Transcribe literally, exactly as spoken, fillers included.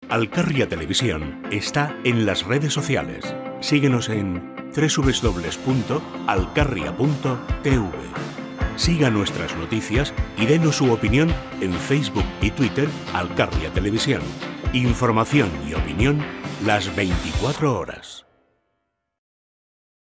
Alcarria Televisión está en las redes sociales. Síguenos en doble u doble u doble u punto alcarria punto t v. Siga nuestras noticias y denos su opinión en Facebook y Twitter Alcarria Televisión. Información y opinión las veinticuatro horas.